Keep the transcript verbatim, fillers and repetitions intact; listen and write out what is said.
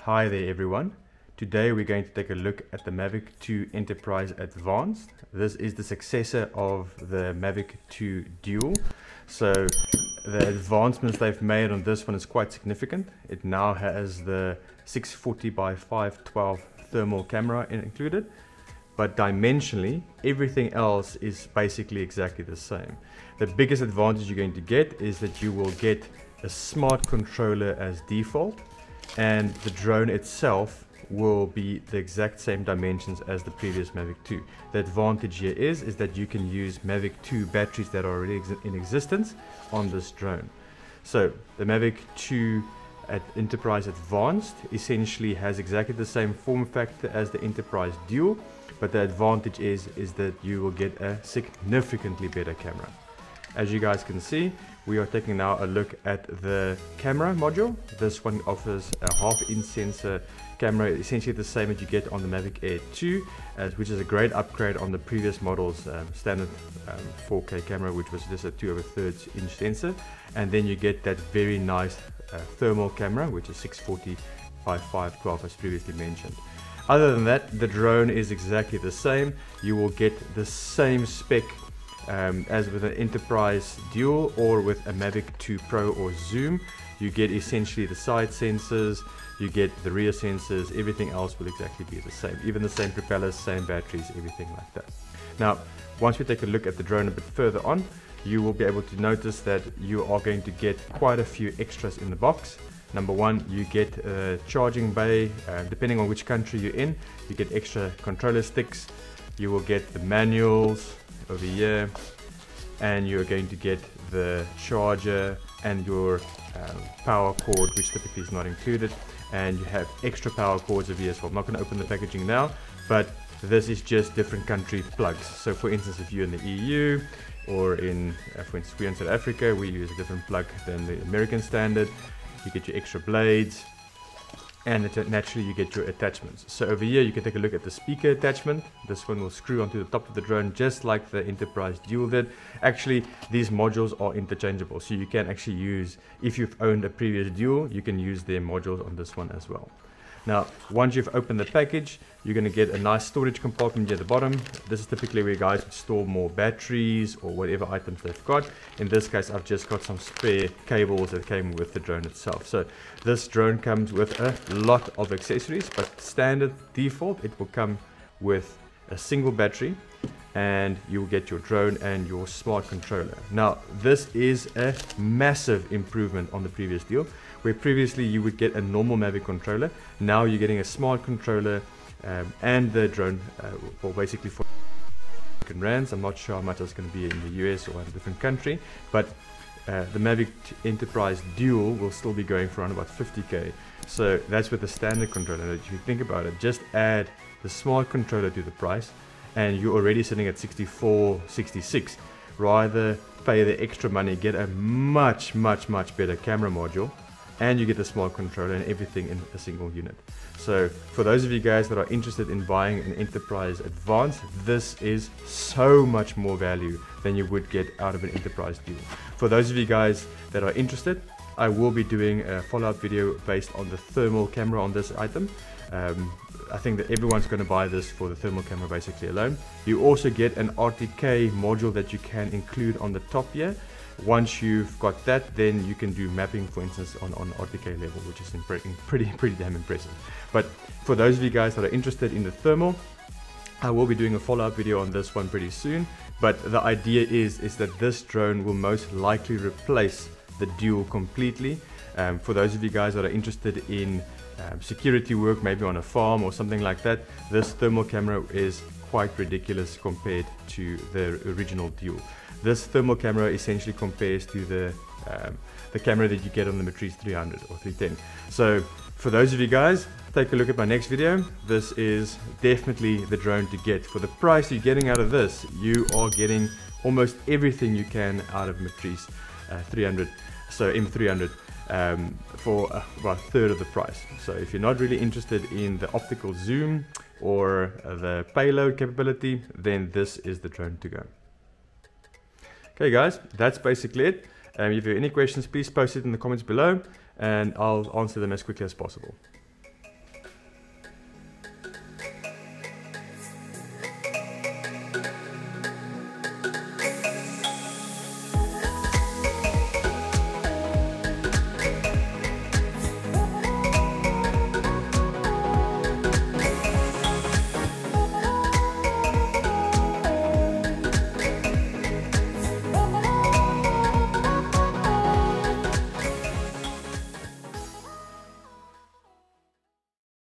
Hi there everyone. Today we're going to take a look at the Mavic two Enterprise Advanced. This is the successor of the Mavic two Dual. So the advancements they've made on this one is quite significant. It now has the six forty by five twelve thermal camera included, but dimensionally everything else is basically exactly the same. The biggest advantage you're going to get is that you will get a smart controller as default, and the drone itself will be the exact same dimensions as the previous Mavic two. The advantage here is, is that you can use Mavic two batteries that are already ex in existence on this drone. So the Mavic two at Enterprise Advanced essentially has exactly the same form factor as the Enterprise Dual, but the advantage is, is that you will get a significantly better camera. As you guys can see, we are taking now a look at the camera module. This one offers a half-inch sensor camera, essentially the same that you get on the Mavic Air two, uh, which is a great upgrade on the previous model's um, standard um, four K camera, which was just a two over thirds inch sensor. And then you get that very nice uh, thermal camera, which is six forty by five twelve as previously mentioned. Other than that, the drone is exactly the same. You will get the same spec Um, as with an Enterprise Dual or with a Mavic two Pro or Zoom. You get essentially the side sensors, you get the rear sensors, everything else will exactly be the same. Even the same propellers, same batteries, everything like that. Now, once we take a look at the drone a bit further on, you will be able to notice that you are going to get quite a few extras in the box. Number one, you get a charging bay, uh, depending on which country you're in, you get extra controller sticks, you will get the manuals over here, and you're going to get the charger and your um, power cord, which typically is not included, and you have extra power cords over here as well. I'm not going to open the packaging now, but this is just different country plugs. So for instance, if you're in the E U or in uh, for instance we're in South Africa, we use a different plug than the American standard. You get your extra blades, and naturally you get your attachments. So over here you can take a look at the speaker attachment. This one will screw onto the top of the drone just like the Enterprise Dual did. Actually, these modules are interchangeable, so you can actually use, if you've owned a previous Dual, you can use their modules on this one as well. Now, once you've opened the package, you're going to get a nice storage compartment here at the bottom. This is typically where guys would store more batteries or whatever items they've got. In this case, I've just got some spare cables that came with the drone itself. So this drone comes with a lot of accessories, but standard default, it will come with a single battery, and you will get your drone and your smart controller. Now, this is a massive improvement on the previous deal, where previously you would get a normal Mavic controller. Now you're getting a smart controller um, and the drone, uh, well, basically for rands. I'm not sure how much it's going to be in the U S or in a different country, but uh, the Mavic Enterprise Dual will still be going for around about fifty K. So that's with the standard controller. If you think about it, just add the smart controller to the price, and you're already sitting at sixty-four, sixty-six. Rather pay the extra money, get a much, much, much better camera module, and you get the smart controller and everything in a single unit. So for those of you guys that are interested in buying an Enterprise Advanced, this is so much more value than you would get out of an Enterprise Dual. For those of you guys that are interested, I will be doing a follow-up video based on the thermal camera on this item. Um, I think that everyone's going to buy this for the thermal camera basically alone. You also get an R T K module that you can include on the top here. Once you've got that, then you can do mapping, for instance, on, on R T K level, which is pretty, pretty, pretty damn impressive. But for those of you guys that are interested in the thermal, I will be doing a follow-up video on this one pretty soon. But the idea is, is that this drone will most likely replace the Dual completely. Um, for those of you guys that are interested in um, security work, maybe on a farm or something like that, this thermal camera is quite ridiculous compared to the original Dual. This thermal camera essentially compares to the um, the camera that you get on the Matrice three hundred or three ten. So for those of you guys, take a look at my next video. This is definitely the drone to get. For the price you're getting out of this, you are getting almost everything you can out of Matrice uh, three hundred, so M three hundred, um, for uh, about a third of the price. So if you're not really interested in the optical zoom or uh, the payload capability, then this is the drone to go. Okay guys, that's basically it. Um, if you have any questions, please post it in the comments below, and I'll answer them as quickly as possible.